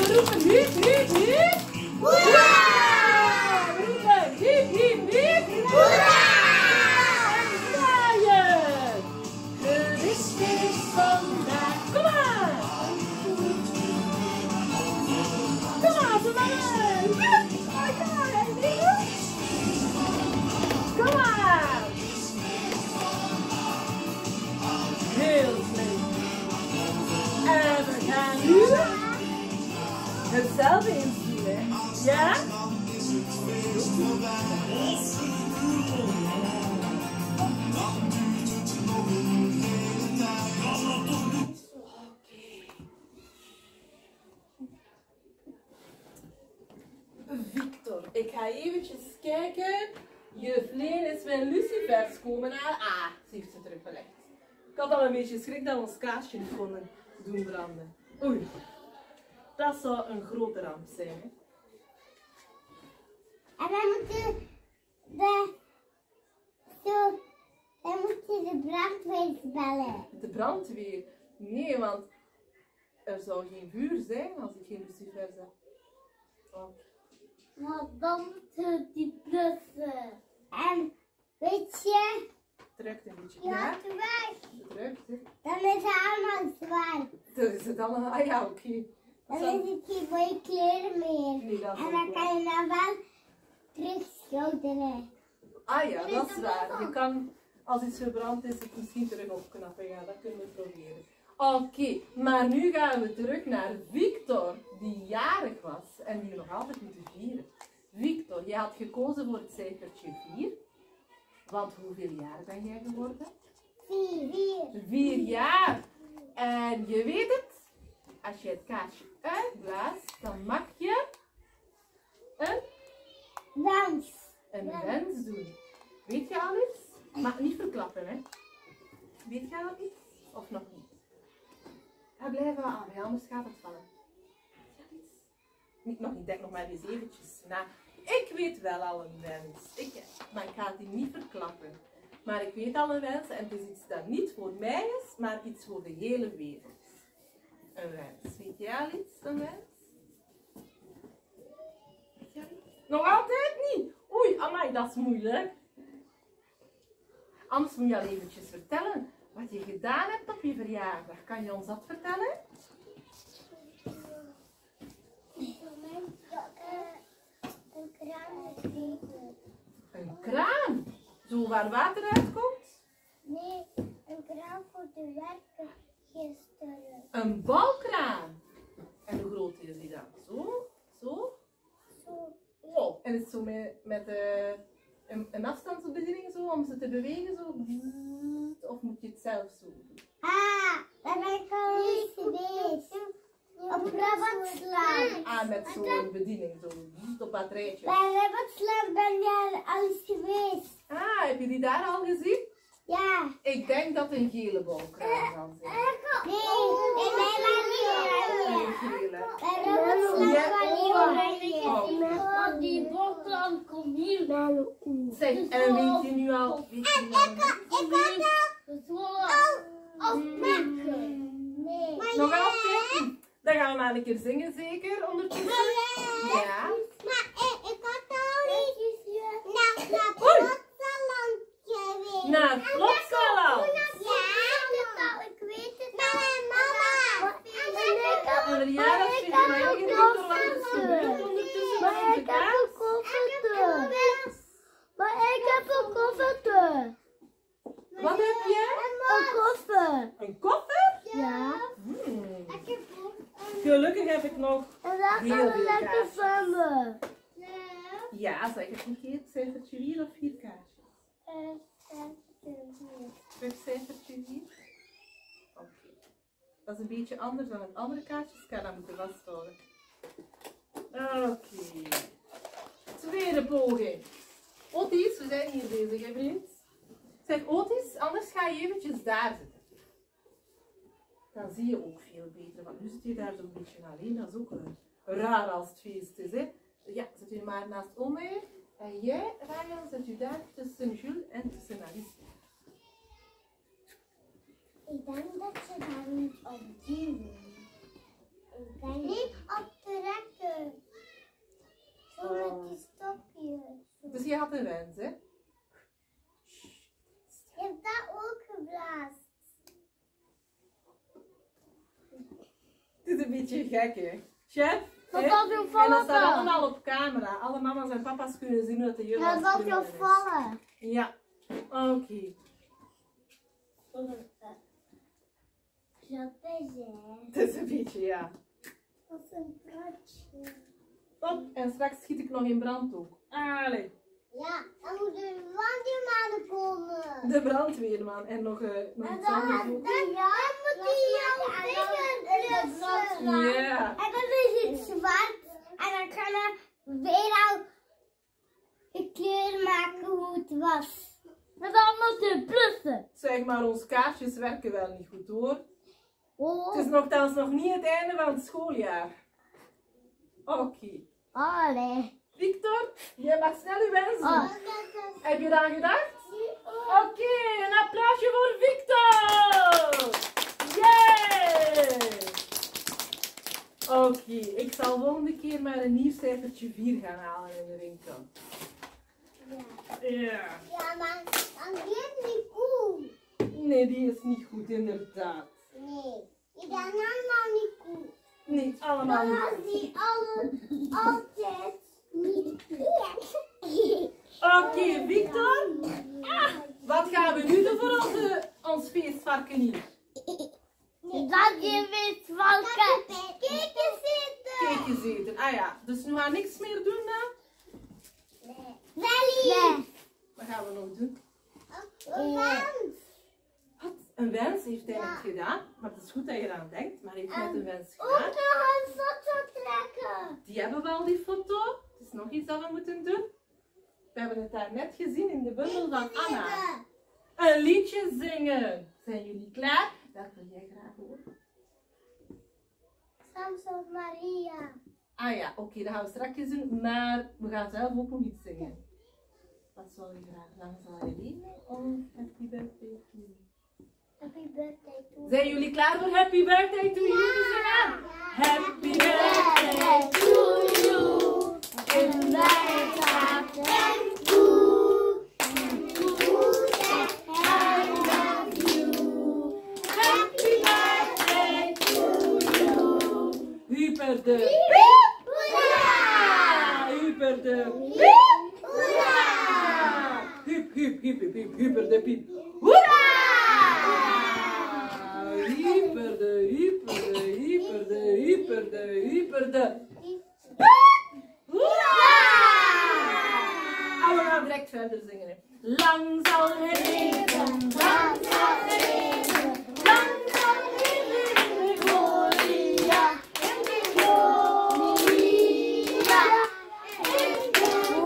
we roepen hiep, hiep, hiep. Hoera! We roepen hiep, hiep, hiep. Hoera! En zwaaien. Christus vandaag. Kom maar. Kom maar, ze mannen. Kom maar. Heel slim. En we gaan nu hetzelfde insturen. Ja? Victor, ik ga eventjes kijken. Juf Leen is met lucifers komen halen. Ah, ze heeft ze teruggelegd. Ik had al een beetje schrik dat we ons kaarsje niet konden doen branden. Oei, dat zou een grote ramp zijn. Hè? En dan moet je de brandweer bellen. De brandweer? Nee, want er zou geen vuur zijn als ik geen lucifers heb. Oh. Maar dan moeten die blussen. En weet je, Drukt een beetje. ja, terwijl. Drukt, hè? Dan is het allemaal zwaar. Dan is het allemaal. Ah ja, oké. Dan is het geen mooie kleren meer. Nee, dat is En ook dan waar. kan je dan wel terug schilderen. Ah ja, dat is waar. Je kan, als iets verbrand is, het misschien terug opknappen. Ja, dat kunnen we proberen. Oké, maar nu gaan we terug naar Victor, die jarig was en die we nog altijd moeten vieren. Victor, je had gekozen voor het cijfertje 4. Want hoeveel jaar ben jij geworden? 4. 4 jaar. En je weet het, als je het kaarsje uitblaast, dan mag je Wens. een wens doen. Weet je al iets? Maar niet verklappen, hè? Weet je al iets? Of nog niet? Ja, blijven aan, anders gaat het vallen. Weet je al iets? Niet nog niet, denk nog maar eens eventjes na. Ik weet wel al een wens. Maar ik ga het die niet verklappen. Maar ik weet al een wens en het is iets dat niet voor mij is, maar iets voor de hele wereld. Een wens. Weet jij al iets? Een wens? Weet jij iets? Nog altijd niet? Oei, amai, dat is moeilijk. Anders moet je al eventjes vertellen wat je gedaan hebt op je verjaardag. Kan je ons dat vertellen? Een kraan gekregen. Een kraan? Zo waar water uitkomt? Nee, een kraan voor de werken gisteren. Een balkraan. En hoe groot is die dan? Zo? Zo? Zo. Wow. En is het zo met een afstandsbediening zo om ze te bewegen? Zo? Of moet je het zelf zo doen? Ah, daar ben ik al eens geweest. Op Rabatslaan. Ah, met zo'n bediening, zo op batterijtje. Bij Rabatslaan ben je al eens geweest. Ah, heb je die daar al gezien? Ja. Ik denk dat een gele balkraan kan zijn. Nee, in mij was niet oranje. Een gele. Bij Rabatslaan was niet oranje. Maar die boterham komt hier naar de oe. Zeg, en weet je nu al? Weet je nu al? Afpikken. Nee. Nog altijd niet. Dan gaan we maar een keer zingen, zeker, ondertussen. Ja. Maar ik had al niet naar Plotsaland geweest. Naar Plotsaland. Ja, ik weet het al. Mama. Een verjaardagsfeest, maar je weet toch wat er is gebeurd ondertussen met de kaas? Maar ik heb een koffer. Wat heb jij? Een koffer. Een koffer? Ja. Gelukkig heb ik nog. En daar Heel gaan we veel lekker kaasjes. zwemmen. Ja, zeg het een keer. Het cijfertje 4 of 4 kaarsjes? Het cijfertje 4. Oké. Dat is een beetje anders dan het andere kaarsjes. Ik ga dat moeten vasthouden. Oké. Tweede poging. Otis, we zijn hier bezig, hè vriend? Zeg Otis, anders ga je eventjes daar zitten. Dan zie je ook veel beter, want nu zit je daar zo'n beetje alleen. Dat is ook raar als het feest is, hè? Ja, zet u maar naast Omer. En jij, Ryan, zet u daar tussen Jules en tussen Alice. Ik denk dat ze daar niet op duwen. Ik denk niet op de Het is een beetje gek, hè? Chef? Dat hè? was zo En dat staat vallen. allemaal op camera. Alle mama's en papa's kunnen zien dat de heel Dat was zo vallen. Ja, oké. Zo bezig. Het is een beetje, ja. Dat is een kratje. Op, en straks schiet ik nog in brand ook. Allee. Ja, dan moet er brandweermannen komen. De brandweerman en nog iets anders ook. Dan moet hij jouw dingen blussen. Ja. En dan is het zwart. En dan kan er weer al de kleur maken hoe het was. En dan moet je blussen. Zeg maar, ons kaarsjes werken wel niet goed hoor. Oh. Het is nogthans nog niet het einde van het schooljaar. Oké. Allee. Victor, jij mag snel uw wens doen. Oh. Heb je daar gedacht? Oké, een applausje voor Victor! Yay! Oké, ik zal volgende keer maar een nieuw cijfertje 4 gaan halen in de winkel. Ja. Ja, maar dan is niet goed. Nee, die is niet goed, inderdaad. Nee, die zijn allemaal niet goed. Niet allemaal Dan niet was goed. die altijd niet goed. Oké, Victor, wat gaan we nu doen voor ons feestvarken hier? Dat je weet welke. Keken zitten. Cakejes eten. Ah ja, dus nu gaan we niks meer doen dan? Wellie. Wat gaan we nog doen? Wens. Wat? Een wens heeft hij net gedaan. Maar het is goed dat je eraan denkt. Maar hij heeft net een wens Ook gedaan. nog een foto trekken. Die hebben we al, die foto. Het is nog iets dat we moeten doen. We hebben het daar net gezien in de bundel van Anna. Een liedje zingen. Zijn jullie klaar? Dat wil jij graag horen. Samson Maria. Ah ja, oké, dat gaan we straks doen. Maar we gaan zelf ook nog iets zingen. Wat zal je graag? Lang zal je leven? Oh, happy birthday to you. Happy birthday to Zijn jullie klaar voor happy birthday to you te zingen? Happy birthday to you. in Wij gaan en goed. I love you. Happy birthday to you. Hyper de Hoera! hyper de Hoera! hip hip hip hip hip hyper de piep. Hoera! Hyper de hyper de hyper de hyper de hyper de. Hoera! En we gaan direct verder zingen. Lang zal het leven, lang zal het leven, lang zal het leven in de gloria, in de gloria, in de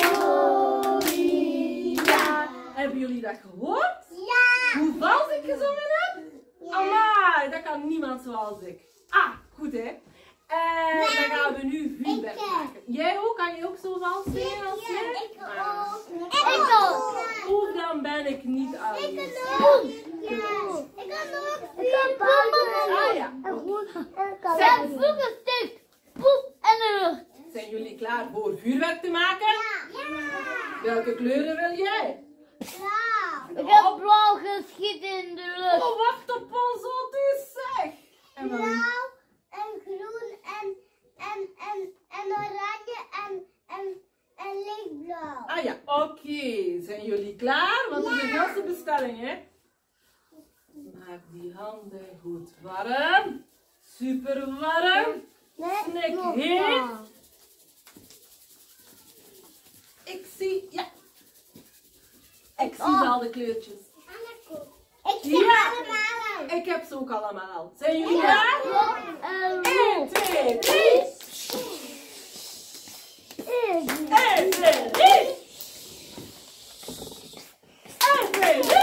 gloria. Hebben jullie dat gehoord? Ja! Hoe vals ik gezongen heb? Amai, dat kan niemand zoals ik. Ah, goed hè. En dan gaan we nu vuurwerk maken. Jij ook? Kan je ook zo vals zingen als jij? Ik Ah. ook. Ik ook. Oeh, dan ben ik niet oud. Ik kan Boem. ook. Ah ja. Zet voetenstuk. Boem en de lucht. Zijn jullie klaar voor vuurwerk te maken? Welke kleuren wil jij? Ik heb blauw geschiet in de lucht. Oh, wacht op ons, wat is zeg. En dan Blauw en groen en oranje en lichtblauw. ah ja, oké. Zijn jullie klaar? Want het is een ganse bestelling, hè? Maak die handen goed warm. Super warm. Snik heet. Ik zie, ja. Ik zie al de kleurtjes. Ik zie Ja. allemaal. Ik heb ze ook allemaal. Zijn jullie klaar? En 1, 2, 3. 1, 2, 3. 1, 2, 3.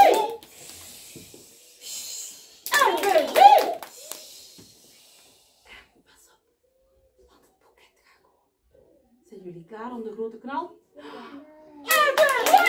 1, 2, 3. Pas op, want het boeket gaat komen. Zijn jullie klaar om de grote knal? 1, 2,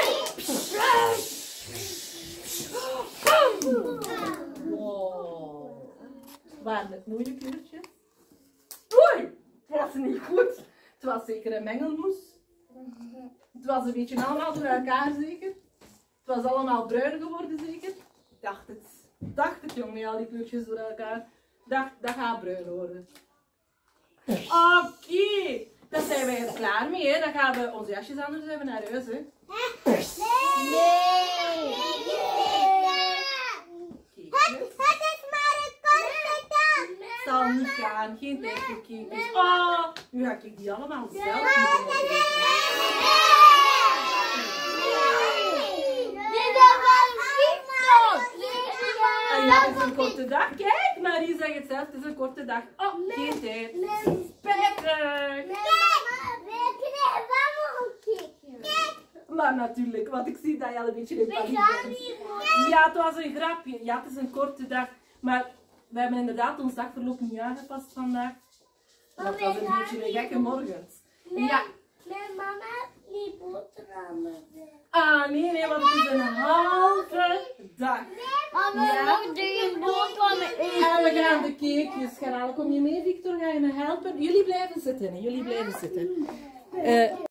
3. Wow. Waren het mooie kleurtjes? Oei, het was niet goed. Het was zeker een mengelmoes. Het was een beetje allemaal door elkaar zeker. Het was allemaal bruin geworden zeker. Dacht het jongen, al die kleurtjes door elkaar. Dacht, dat gaat bruin worden. Oké, dan zijn wij er klaar mee. Hè. Dan gaan we onze jasjes aan doen hebben naar huis. Hè. Nee. Het is maar een korte dag. Zal niet gaan, geen tijd voor cakejes. Oh, nu ga ik die allemaal zelf moeten eten. En ja, het is een korte dag. Kijk, Marie zegt het zelf, het is een korte dag. Oh, geen tijd. Spijtig. Maar natuurlijk, want ik zie dat je al een beetje in paniek bent. Ja, het was een grapje. Ja, het is een korte dag. Maar we hebben inderdaad ons dagverloop niet aangepast vandaag. Dat was een beetje een gekke morgen. Ja. Mijn mama die boterhammen. Ah, nee, want het is een halve dag. Mama, moet je boterhammen eten? En we gaan de cakejes gaan halen. Kom je mee, Victor? Ga je me helpen? Jullie blijven zitten. Jullie blijven zitten.